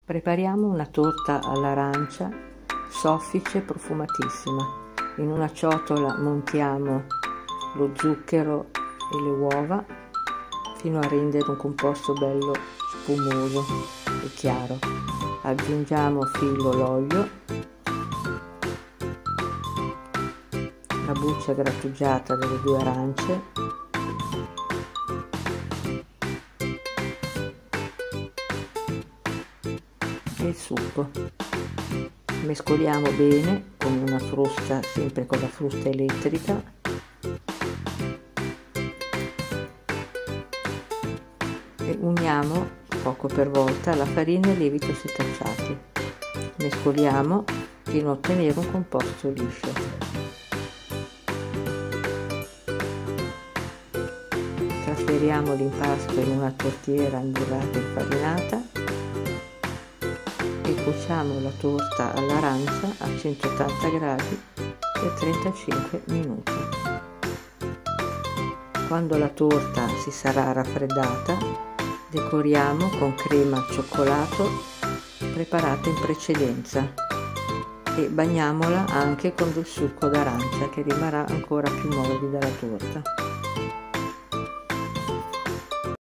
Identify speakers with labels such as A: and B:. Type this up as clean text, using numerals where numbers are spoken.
A: Prepariamo una torta all'arancia soffice e profumatissima. In una ciotola montiamo lo zucchero e le uova fino a rendere un composto bello spumoso e chiaro. Aggiungiamo a filo l'olio, la buccia grattugiata delle due arance, e il succo. Mescoliamo bene con una frusta, sempre con la frusta elettrica, e uniamo poco per volta la farina e il lievito setacciati. Mescoliamo fino a ottenere un composto liscio. Trasferiamo l'impasto in una tortiera imburrata e infarinata e cuociamo la torta all'arancia a 180 gradi per 35 minuti. Quando la torta si sarà raffreddata, decoriamo con crema al cioccolato preparata in precedenza e bagniamola anche con del succo d'arancia, che rimarrà ancora più morbida la torta.